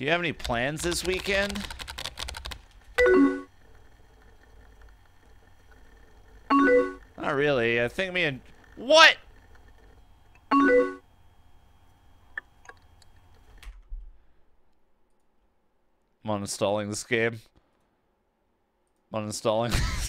Do you have any plans this weekend? Not really. I think me and... What? I'm uninstalling this game. I'm uninstalling.